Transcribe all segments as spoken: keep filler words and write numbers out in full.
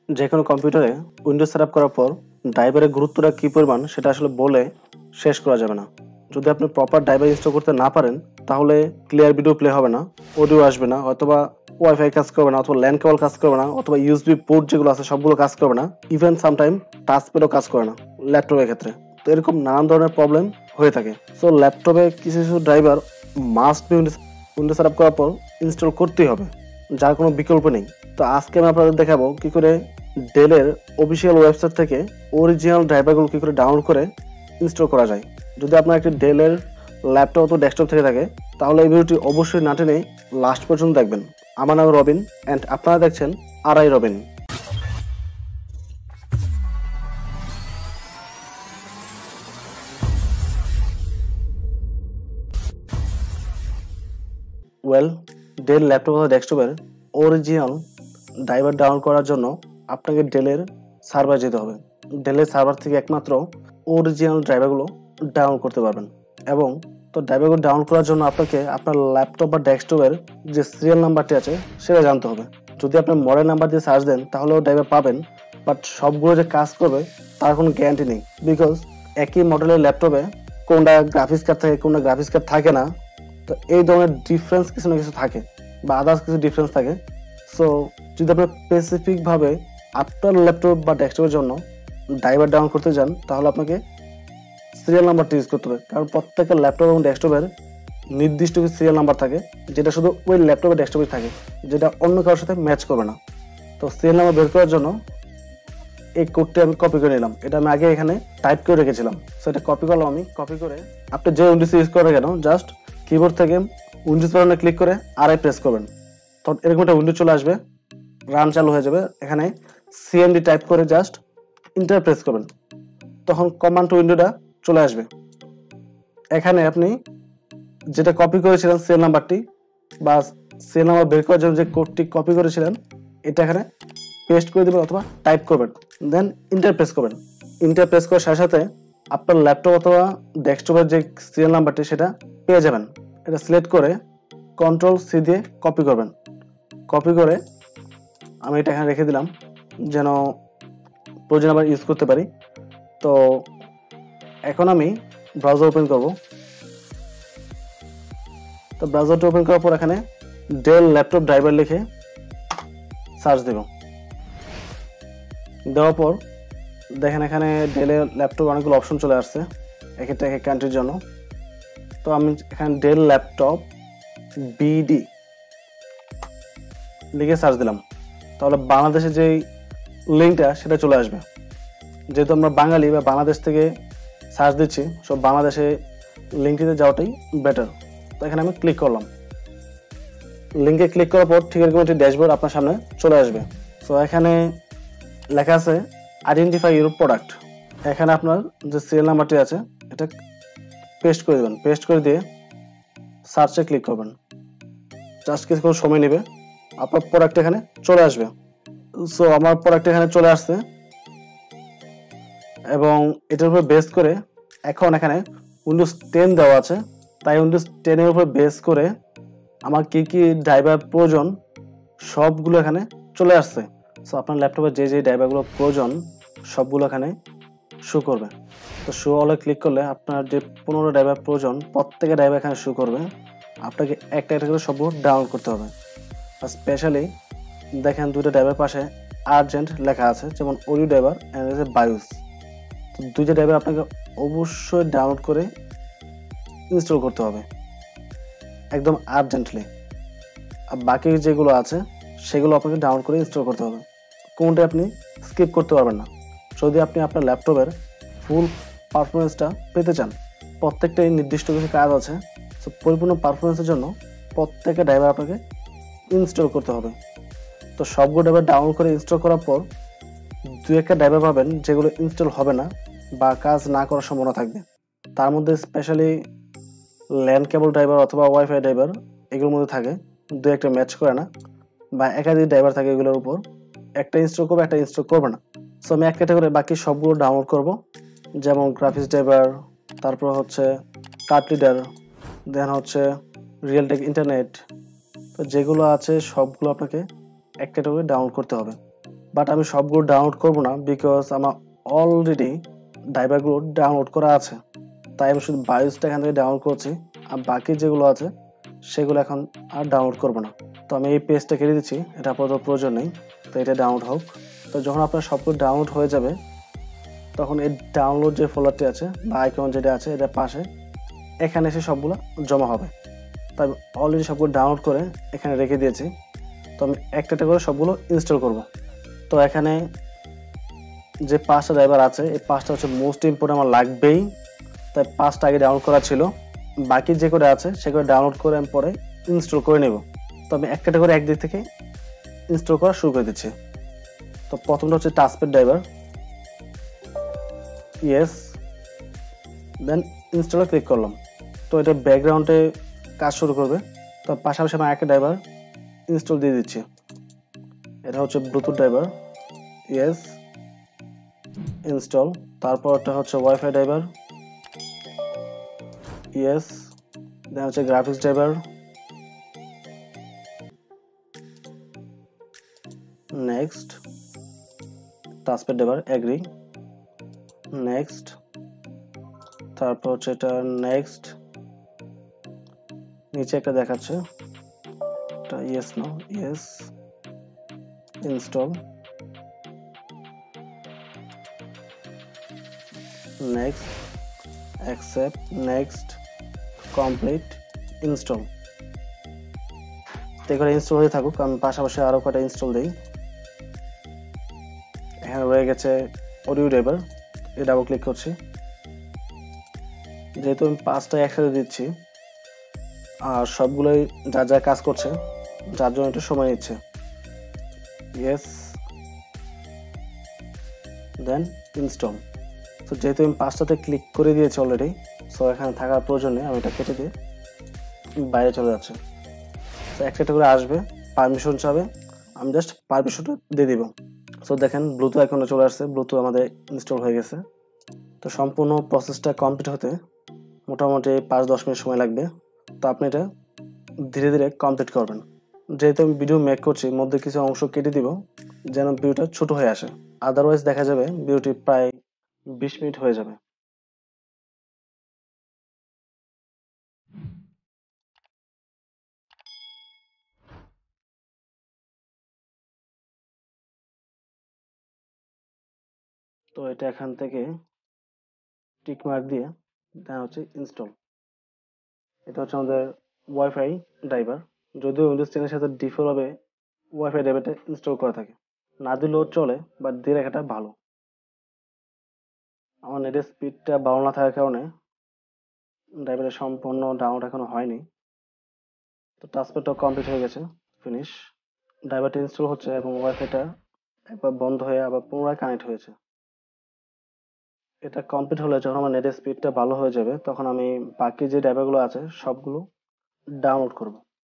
যে কোনো কম্পিউটারে উইন্ডোজ সেটআপ করার পর ড্রাইভারের গুরুত্বটা কী পরিমাণ সেটা আসলে বলে শেষ করা যাবে না। যদি আপনি প্রপার ড্রাইভার ইনস্টল করতে না পারেন তাহলে ক্লিয়ার ভিডিও প্লে হবে না, অডিও আসবে না, অথবা ওয়াইফাই কাজ করবে না, অথবা ল্যান কেবল কাজ করবে না, অথবা ইউএসবি পোর্ট যেগুলো আছে সবগুলো কাজ করবে না, ইভেন সামটাইম টাচ প্যাডও কাজ করে না ল্যাপটপের ক্ষেত্রে। তো এরকম নানান ধরনের প্রবলেম হয়ে থাকে। সো ল্যাপটপে কিছু কিছু driver must be Windows setup করার পর ইনস্টল করতেই হবে, যার কোনো বিকল্প নেই। তো আজকে আমি আপনাদের দেখাবো কি করে ডেলের অফিসিয়াল ওয়েবসাইট থেকে অরিজিনাল ড্রাইভারগুলো কি করে ডাউনলোড করে ইনস্টল করা যায়। যদি আপনার একটি ডেলের ল্যাপটপ অথবা ডেস্কটপ থেকে থাকে তাহলে এই ভিডিওটি অবশ্যই না টেনে লাস্ট পর্যন্ত দেখবেন। আমার নাম রবিন অ্যান্ড আপনারা দেখছেন আর I Robin. Well, Dell laptop অথবা ডেস্কটপের অরিজিনাল ড্রাইভার ডাউনলোড করার জন্য আপনাকে ডেলের সার্ভার যেতে হবে। ডেলের সার্ভার থেকে একমাত্র অরিজিনাল ড্রাইভারগুলো ডাউনলোড করতে পারবেন। এবং তো ড্রাইভারগুলো ডাউনলোড করার জন্য আপনাকে আপনার ল্যাপটপ বা ডেস্কটপের যে সিরিয়াল নাম্বারটি আছে সেটা জানতে হবে। যদি আপনি মডেল নাম্বার দিয়ে সার্চ দেন তাহলেও ড্রাইভার পাবেন, বাট সবগুলো যে কাজ করবে তার কোনো গ্যারান্টি নেই। বিকজ একই মডেলের ল্যাপটপে কোনটা গ্রাফিক্স কার্ড থাকে, কোনটা গ্রাফিক্স কার্ড থাকে না। তো এই ধরনের ডিফারেন্স কিছু না কিছু থাকে বা আদার্স কিছু ডিফারেন্স থাকে। সো যদি আপনি স্পেসিফিকভাবে আপনার ল্যাপটপ বা ডেস্কটপের জন্য ড্রাইভার ডাউনলোড করতে যান তাহলে আপনাকে সিরিয়াল নাম্বারটি ইউজ করতে হবে। কারণ প্রত্যেকটা ল্যাপটপ এবং ডেস্কটপের নির্দিষ্ট কিছু সিরিয়াল নাম্বার থাকে, যেটা শুধু ওই ল্যাপটপে ডেস্কটপে থাকে, যেটা অন্য কারোর সাথে ম্যাচ করবে না। তো সিরিয়াল নাম্বার বের করার জন্য এই কোডটি আমি কপি করে নিলাম। এটা আমি আগে এখানে টাইপ করে রেখেছিলাম, সো এটা কপি করলাম। আমি কপি করে আপনি যে উইন্ডোজ ইউজ করেন কেন জাস্ট কিবোর্ড থেকে উইন্ডোজ বাটনে ক্লিক করে আর আই প্রেস করবেন, তখন এরকম একটা উইন্ডো চলে আসবে, রান চালু হয়ে যাবে। এখানে সিএমডি টাইপ করে জাস্ট ইন্টার প্রেস করবেন, তখন কমান্ড উইন্ডোটা চলে আসবে। এখানে আপনি যেটা কপি করেছিলেন সিরিয়াল নাম্বারটি বা সিরিয়াল নাম্বার বের করার জন্য যে কোডটি কপি করেছিলেন এটা এখানে পেস্ট করে দেবেন অথবা টাইপ করবেন, দেন ইন্টার প্রেস করবেন। ইন্টার প্রেস করার সাথে সাথে আপনার ল্যাপটপ অথবা ডেস্কটপের যে সিরিয়াল নাম্বারটি সেটা পেয়ে যাবেন। এটা সিলেক্ট করে কন্ট্রোল সি দিয়ে কপি করবেন। কপি করে আমি এটা এখানে রেখে দিলাম যেন প্রয়োজন আবার ইউজ করতে পারি। তো এখন আমি ব্রাউজার ওপেন করব। তো ব্রাউজারটা ওপেন করার পর এখানে ডেল ল্যাপটপ ড্রাইভার লিখে সার্চ দেব। দেওয়ার পর দেখেন এখানে ডেলের ল্যাপটপ অনেকগুলো অপশন চলে আসছে এক একটা এক এক কান্ট্রির জন্য। তো আমি এখানে ডেল ল্যাপটপ বিডি লিখে সার্চ দিলাম, তাহলে বাংলাদেশের যেই লিঙ্কটা সেটা চলে আসবে। যেহেতু আমরা বাঙালি বা বাংলাদেশ থেকে সার্চ দিচ্ছি, সব বাংলাদেশে লিঙ্কটিতে যাওয়াটাই বেটার। তো এখানে আমি ক্লিক করলাম। লিঙ্কে ক্লিক করার পর ঠিক এরকম একটি ড্যাশবোর্ড আপনার সামনে চলে আসবে। সো এখানে লেখা আছে আইডেন্টিফাই ইউর প্রোডাক্ট। এখানে আপনার যে সিরিয়াল নাম্বারটি আছে এটা পেস্ট করে দেবেন। পেস্ট করে দিয়ে সার্চে ক্লিক করবেন। জাস্ট কিছুক্ষণ সময় নেবে, আপনার প্রোডাক্ট এখানে চলে আসবে। সো আমার প্রোডাক্ট এখানে চলে আসছে এবং এটার উপর বেস করে এখন এখানে উইন্ডোজ টেন দেওয়া আছে, তাই উইন্ডোজ টেনের উপর বেস করে আমার কি কি ড্রাইভার প্রয়োজন সবগুলো এখানে চলে আসছে। সো আপনার ল্যাপটপে যে যে ড্রাইভারগুলো প্রয়োজন সবগুলো এখানে শো করবে। তো শো অলে ক্লিক করলে আপনার যে পনেরো ড্রাইভার প্রয়োজন প্রত্যেকের ড্রাইভার এখানে শো করবে। আপনাকে একটা একটা করে সবগুলো ডাউনলোড করতে হবে। আর স্পেশালি দেখেন দুটো ড্রাইভার পাশে আর্জেন্ট লেখা আছে, যেমন অডিও ড্রাইভার অ্যান্ড বায়োস। তো দুইটা ড্রাইভার আপনাকে অবশ্যই ডাউনলোড করে ইনস্টল করতে হবে একদম আর্জেন্টলি। আর বাকি যেগুলো আছে সেগুলো আপনাকে ডাউনলোড করে ইনস্টল করতে হবে, কোনটা আপনি স্কিপ করতে পারবেন না। যদি আপনি আপনার ল্যাপটপের ফুল পারফরমেন্সটা পেতে চান, প্রত্যেকটাই নির্দিষ্ট কিছু কাজ আছে। সো পরিপূর্ণ পারফরমেন্সের জন্য প্রত্যেকটা ড্রাইভার আপনাকে ইনস্টল করতে হবে। তো সবগুলো ড্রাইভার ডাউনলোড করে ইনস্টল করার পর দু একটা ড্রাইভার পাবেন যেগুলো ইনস্টল হবে না বা কাজ না করার সম্ভাবনা থাকবে। তার মধ্যে স্পেশালি ল্যান কেবল ড্রাইভার অথবা ওয়াইফাই ড্রাইভার এগুলোর মধ্যে থাকে, দু একটা ম্যাচ করে না বা একাধিক ড্রাইভার থাকে, এগুলোর উপর একটা ইনস্টল করবে একটা ইনস্টল করবে না। সো আমি এক ক্যাটাগরি বাকি সবগুলো ডাউনলোড করব, যেমন গ্রাফিক্স ড্রাইভার, তারপর হচ্ছে কার্ড রিডার, দেন হচ্ছে রিয়েল টেক ইন্টারনেট। তো যেগুলো আছে সবগুলো আপনাকে এক ক্যাটাগরি ডাউনলোড করতে হবে। বাট আমি সবগুলো ডাউনলোড করব না, বিকজ আমার অলরেডি ড্রাইভারগুলো ডাউনলোড করা আছে। তাই আমি শুধু বায়োসটা এখান থেকে ডাউনলোড করছি, আর বাকি যেগুলো আছে সেগুলো এখন আর ডাউনলোড করব না। তো আমি এই পেজটা কেটে দিচ্ছি, এটা আপাতত প্রয়োজন নেই। তো এটা ডাউনলোড হোক। তো যখন আপনার সবগুলো ডাউনলোড হয়ে যাবে, তখন এই ডাউনলোড যে ফোল্ডারটি আছে বা আইকন যেটা আছে এটা পাশে এখানে এসে সবগুলো জমা হবে। তাই অলরেডি সবগুলো ডাউনলোড করে এখানে রেখে দিয়েছি। তো আমি একটা একটা করে সবগুলো ইনস্টল করব। তো এখানে যে পাঁচটা ড্রাইভার আছে এই পাঁচটা হচ্ছে মোস্ট ইম্পর্টেন্ট, আমার লাগবেই। তাই পাঁচটা আগে ডাউনলোড করা ছিল, বাকি যে করে আছে সেগুলো ডাউনলোড করে আমি পরে ইনস্টল করে নেব। তো আমি একটা একটা করে একদিক থেকে ইনস্টল করা শুরু করে দিচ্ছি। তো প্রথমটা হচ্ছে টাচপ্যাড ড্রাইভার, ইয়েস, দেন ইনস্টলে ক্লিক করলাম। তো এটা ব্যাকগ্রাউন্ডে কাজ শুরু করবে। তো পাশাপাশি আমি একটা ড্রাইভার ইনস্টল দিয়ে দিচ্ছি, এটা হচ্ছে ব্লুটুথ ড্রাইভার, ইয়েস, ইনস্টল। তারপরটা হচ্ছে ওয়াইফাই ড্রাইভার, ইয়েস, দেন হচ্ছে graphics driver, next, touchpad driver, agree, next, তারপর হচ্ছে এটা নেক্সট, নিচে একটা দেখাচ্ছে এটা yes now, yes, install, next, accept, next, complete, install. তো এখানে ইনস্টল হয়ে থাকুক, আমি পাশাপাশি আরো কটা ইনস্টল দিই। এখানে রয়ে গেছে অডিও ড্রাইভার, এই ডাবল ক্লিক করছি। যেহেতু আমি পাঁচটা একসাথে দিচ্ছি আর সবগুলোই যা যা কাজ করছে, যার জন্য একটু সময় নিচ্ছে, ইয়েস, দেন ইনস্টল। তো যেহেতু আমি পাঁচটাতে ক্লিক করে দিয়েছি অলরেডি, সো এখানে থাকার প্রয়োজন নেই, আমি এটা কেটে দিয়ে বাইরে চলে যাচ্ছে। তো একটা একটা করে আসবে, পারমিশন চাবে, আমি জাস্ট পারমিশনটা দিয়ে দিব। সো দেখেন ব্লুটুথ আইকনে চলে আসছে, ব্লুটুথ আমাদের ইনস্টল হয়ে গেছে। তো সম্পূর্ণ প্রসেসটা কমপ্লিট হতে মোটামুটি পাঁচ দশ মিনিট সময় লাগবে। তো আপনি এটা ধীরে ধীরে কমপ্লিট করবেন। যেহেতু আমি ভিডিও মেক করছি, মধ্যে কিছু অংশ কেটে দিব যেন ভিডিওটা ছোট হয়ে আসে, আদারওয়াইজ দেখা যাবে ভিডিওটি প্রায় বিশ মিনিট হয়ে যাবে। তো এটা এখান থেকে টিক মার্ক দিয়ে দেন হচ্ছে ইনস্টল। এটা হচ্ছে আমাদের ওয়াইফাই ড্রাইভার, যদিও উইন্ডোজ টেনের সাথে ডিফল্ট ভাবে ওয়াইফাই ড্রাইভারটা ইনস্টল করা থাকে, না দিলেও চলে, বাট দিয়ে রাখাটা ভালো। আমার নেটের স্পিডটা ভালো না থাকার কারণে ড্রাইভারের সম্পূর্ণ ডাউনলোড এখনো হয়নি। তো টাচপ্যাডটাও কমপ্লিট হয়ে গেছে, ফিনিশ। ড্রাইভারটা ইনস্টল হচ্ছে এবং ওয়াইফাইটা একবার বন্ধ হয়ে আবার পুনরায় কানেক্ট হয়েছে। এটা কমপ্লিট হলে যখন আমার নেটের স্পিডটা ভালো হয়ে যাবে, তখন আমি বাকি যে ড্রাইভারগুলো আছে সবগুলো ডাউনলোড করব।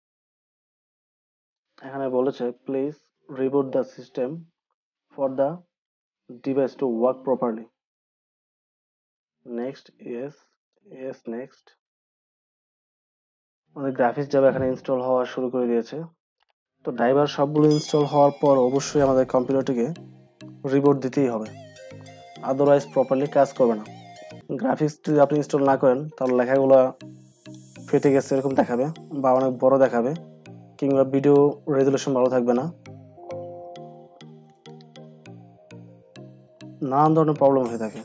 এখানে বলেছে please reboot the system for the device to work properly, next, yes, yes, next. আমাদের গ্রাফিক্স ড্রাইভার এখানে ইনস্টল হওয়া শুরু করে দিয়েছে। তো ড্রাইভার সবগুলো ইনস্টল হওয়ার পর অবশ্যই আমাদের কম্পিউটারটিকে রিবুট দিতেই হবে, আদারওয়াইজ প্রপারলি কাজ করবে না। গ্রাফিক্স যদি আপনি ইনস্টল না করেন তাহলে লেখাগুলো ফেটে গেছে এরকম দেখাবে, বা অনেক বড় দেখাবে, কিংবা ভিডিও রেজুলেশন ভালো থাকবে না, নানান ধরনের প্রবলেম হয়ে থাকে।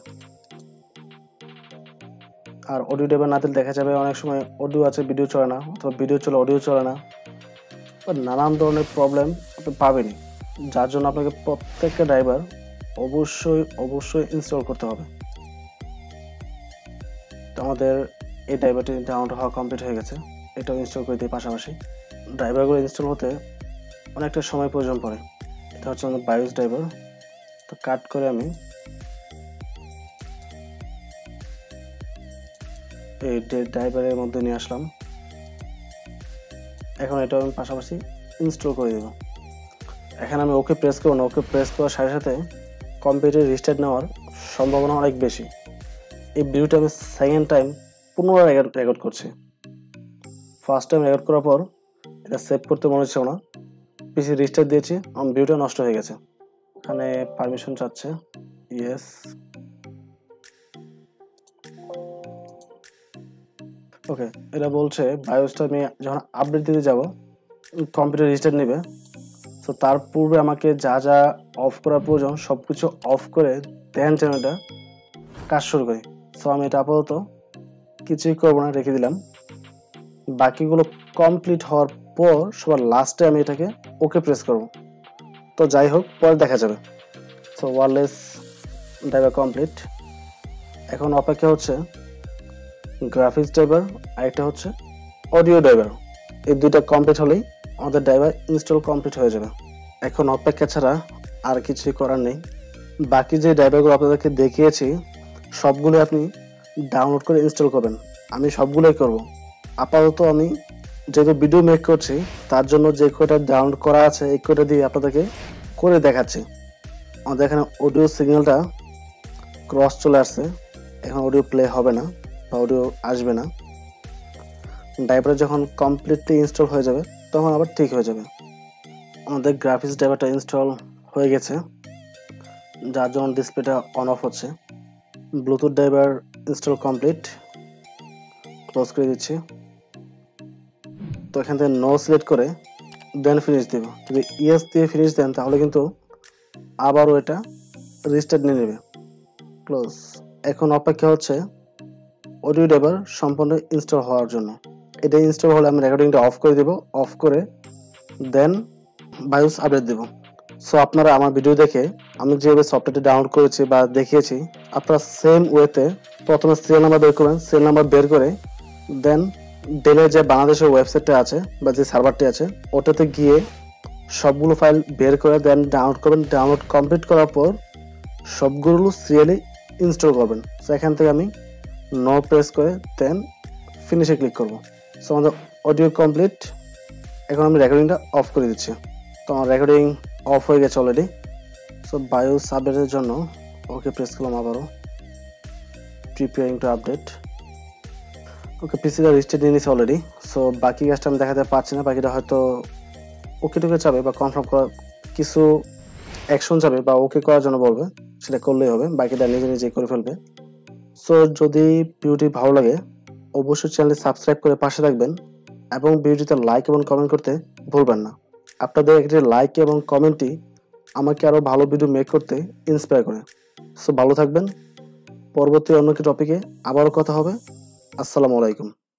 আর অডিও ড্রাইভার না দিলে দেখা যাবে অনেক সময় অডিও আছে ভিডিও চলে না, অথবা ভিডিও চলে অডিও চলে না, নানান ধরনের প্রবলেম আপনি পাবেনই। যার জন্য আপনাকে প্রত্যেকটা ড্রাইভার অবশ্যই অবশ্যই ইনস্টল করতে হবে। তো আমাদের এই ড্রাইভারটি ডাউনলোড হওয়া কমপ্লিট হয়ে গেছে, এটাও ইনস্টল করে দিই পাশাপাশি। ড্রাইভারগুলো ইনস্টল হতে অনেকটা সময় প্রয়োজন পড়ে। এটা হচ্ছে আমাদের বায়োস ড্রাইভার। তো কাট করে আমি এই ড্রাইভারের মধ্যে নিয়ে আসলাম। এখন এটা আমি পাশাপাশি ইনস্টল করে দেব। এখানে আমি ওকে প্রেস করব না, ওকে প্রেস করার সাথে সাথে কম্পিউটার রিস্টার্ট নেওয়ার সম্ভাবনা অনেক বেশি। এই ভিডিওটা আমি সেকেন্ড টাইম পুনরায় রেকর্ড করছি। ফার্স্ট টাইম রেকর্ড করার পর এটা সেভ করতে মনে হচ্ছে না, পিসি রিস্টার্ট দিয়েছি, আমার ভিডিওটা নষ্ট হয়ে গেছে। এখানে পারমিশন চাচ্ছে, ইয়েস। ওকে, এটা বলছে বায়োসটা আমি যখন আপডেট দিতে যাব কম্পিউটার রিস্টার্ট নেবে। তো তার পূর্বে আমাকে যা যা অফ করার প্রয়োজন সবকিছু অফ করে দেন যেন এটা কাজ শুরু করি। সো আমি এটা আপাতত কিছুই করবো না, রেখে দিলাম। বাকিগুলো কমপ্লিট হওয়ার পর সবার লাস্টে আমি এটাকে ওকে প্রেস করব। তো যাই হোক, পরে দেখা যাবে। So wireless driver complete. এখন অপেক্ষা হচ্ছে গ্রাফিক্স ড্রাইভার আর একটা হচ্ছে অডিও ড্রাইভার। এই দুইটা কমপ্লিট হলেই আমাদের ড্রাইভার ইনস্টল কমপ্লিট হয়ে যাবে। এখন অপেক্ষা ছাড়া আর কিছুই করার নেই। বাকি যে ড্রাইভারগুলো আপনাদেরকে দেখিয়েছি সবগুলো আপনি ডাউনলোড করে ইনস্টল করবেন। আমি সবগুলোই করব। আপাতত আমি যেহেতু ভিডিও মেক করছি তার জন্য যে কোডটা ডাউনলোড করা আছে এই কোডটা দিয়ে আপনাদেরকে করে দেখাচ্ছি। আমাদের এখানে অডিও সিগন্যালটা ক্রস চলে আসছে, এখন অডিও প্লে হবে না বা অডিও আসবে না। ড্রাইভার যখন কমপ্লিটলি ইনস্টল হয়ে যাবে তখন আবার ঠিক হয়ে যাবে। আমাদের গ্রাফিক্স ড্রাইভারটা ইনস্টল হয়ে গেছে, যার জন্য ডিসপ্লেটা অন অফ হচ্ছে। Bluetooth driver install complete, close করে দিচ্ছি। তো এখান থেকে নো সিলেক্ট করে দেন ফিনিশ দেব। যদি ইয়েস দিয়ে ফিনিশ দেন তাহলে কিন্তু আবারও এটা রিস্টার্ট নিয়ে নেবে। ক্লোজ। এখন অপেক্ষা হচ্ছে অডিও ড্রাইভার সম্পূর্ণ ইনস্টল হওয়ার জন্য। এটা ইনস্টল হলে আমি রেকর্ডিংটা অফ করে দেব, অফ করে দেন বায়োস আপডেট দেব। সো আপনারা আমার ভিডিও দেখে আমি যেভাবে সফটওয়্যারটি ডাউনলোড করেছি বা দেখিয়েছি আপনারা সেম ওয়েতে প্রথমে সিরিয়াল নাম্বার বের করবেন। সিরিয়াল নাম্বার বের করে দেন ডেলের যে বাংলাদেশের ওয়েবসাইটটা আছে বা যে সার্ভারটি আছে ওটাতে গিয়ে সবগুলো ফাইল বের করে দেন ডাউনলোড করবেন। ডাউনলোড কমপ্লিট করার পর সবগুলো সিরিয়ালি ইনস্টল করবেন। সো এখান থেকে আমি নো প্রেস করে দেন ফিনিশে ক্লিক করব। সো আমাদের অডিও কমপ্লিট। এখন আমি রেকর্ডিংটা অফ করে দিচ্ছি। তো আমার রেকর্ডিং অফ হয়ে গেছে অলরেডি। সো বায়োস আপডেটের জন্য ওকে প্রেস করলাম আবারও, প্রিপেয়ারিং টু আপডেট। ওকে, পিসিটা রিস্টার্ট নিয়ে নিয়েছে অলরেডি। সো বাকি কাজটা আমি দেখাতে পারছি না, বাকিটা হয়তো ওকে টুকে যাবে বা কনফার্ম করা কিছু অ্যাকশন যাবে বা ওকে করার জন্য বলবে, সেটা করলেই হবে, বাকিটা নিজে নিজেই করে ফেলবে। সো যদি ভিডিওটি ভালো লাগে অবশ্যই চ্যানেলটি সাবস্ক্রাইব করে পাশে থাকবেন এবং ভিডিওতে লাইক এবং কমেন্ট করতে ভুলবেন না। আপনাদের একটি লাইক এবং কমেন্টই আমাকে আরো ভালো ভিডিও মেক করতে ইন্সপায়ার করে। সো ভালো থাকবেন। পরবর্তী অন্য একটি টপিকে আবারও কথা হবে। আসসালামু আলাইকুম।